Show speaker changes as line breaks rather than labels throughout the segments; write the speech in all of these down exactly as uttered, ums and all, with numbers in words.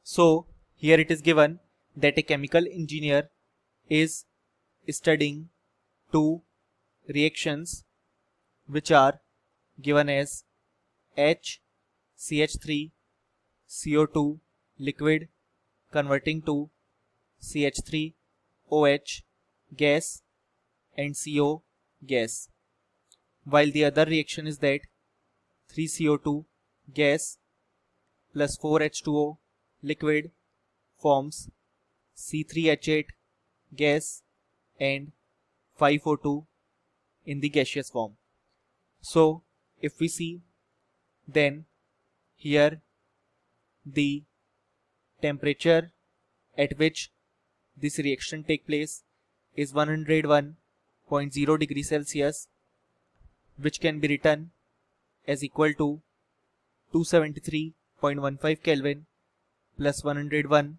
So here it is given that a chemical engineer is studying two reactions which are given as H C H three C O two liquid converting to C H three O H gas and C O gas, while the other reaction is that three C O two gas plus four H two O liquid forms C three H eight gas and five O two in the gaseous form. So if we see, then here the temperature at which this reaction take place is one hundred one point zero degrees Celsius, which can be written as equal to two hundred seventy-three point one five Kelvin plus one hundred one.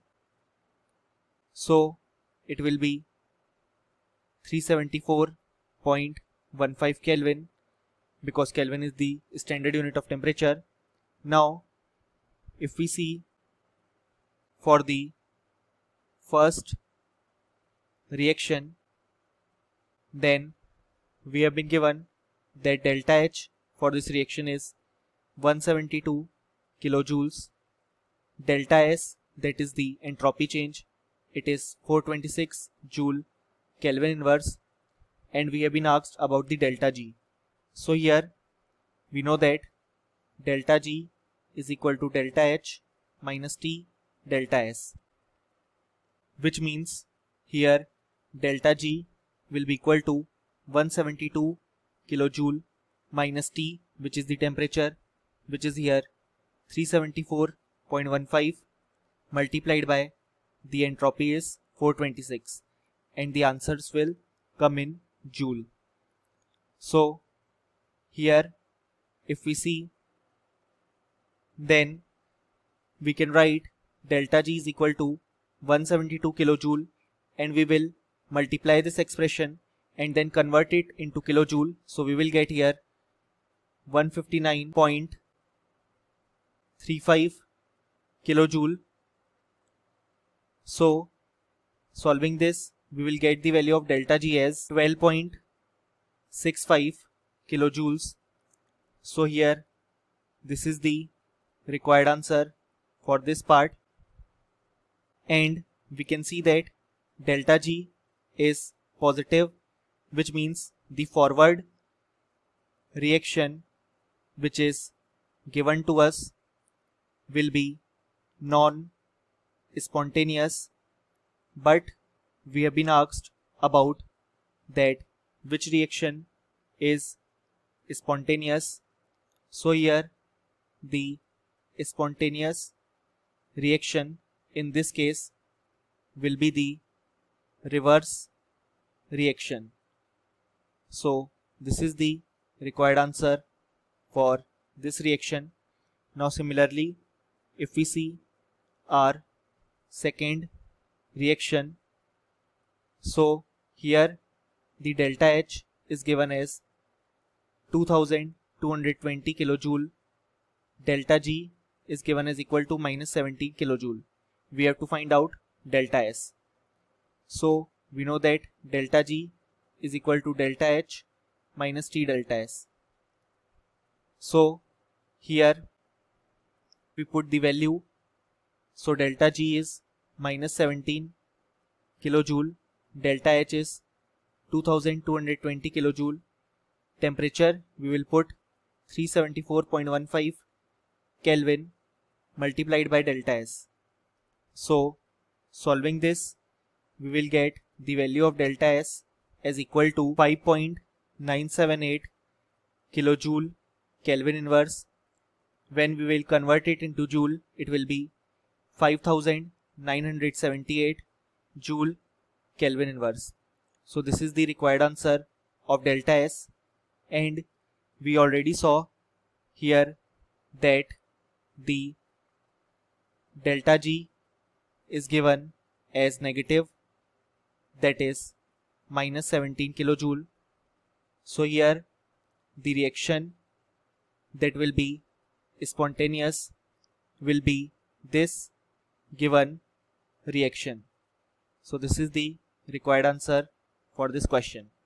So it will be three hundred seventy-four point one five Kelvin, because Kelvin is the standard unit of temperature. Now if we see for the first reaction, then we have been given that delta H for this reaction is one hundred seventy-two kilojoules. Delta S, that is the entropy change, it is four hundred twenty-six joule Kelvin inverse, and we have been asked about the delta G. So here we know that delta G is equal to delta H minus T delta S, which means here delta G will be equal to one hundred seventy-two kilojoule minus T, which is the temperature, which is here three hundred seventy-four point one five, multiplied by the entropy is four hundred twenty-six, and the answers will come in joule. So here if we see, then we can write delta G is equal to one hundred seventy-two kilojoule, and we will multiply this expression and then convert it into kilojoule. So we will get here one hundred fifty-nine point three five kilojoule. So solving this, we will get the value of delta G as twelve point six five kilojoules. So here this is the required answer for this part, and we can see that delta G is positive, which means the forward reaction which is given to us will be non-spontaneous, but we have been asked about that which reaction is spontaneous. So here the spontaneous reaction in this case will be the reverse reaction. So this is the required answer for this reaction. Now similarly, if we see our second reaction, so here the delta H is given as two thousand two hundred twenty kilojoule, delta G is given as equal to minus seventy kilojoule. We have to find out delta S. So we know that delta G is equal to delta H minus T delta S. So here we put the value. So delta G is minus seventeen kilojoule, delta H is two thousand two hundred twenty kilojoule, temperature we will put three hundred seventy-four point one five Kelvin multiplied by delta S. So solving this, we will get the value of delta S as equal to five point nine seven eight kilojoule Kelvin inverse. When we will convert it into joule, it will be five thousand nine hundred seventy-eight joule Kelvin inverse. So this is the required answer of delta S, and we already saw here that the delta G is given as negative, that is minus seventeen kilojoule. So here the reaction that will be spontaneous will be this, given reaction. So this is the required answer for this question.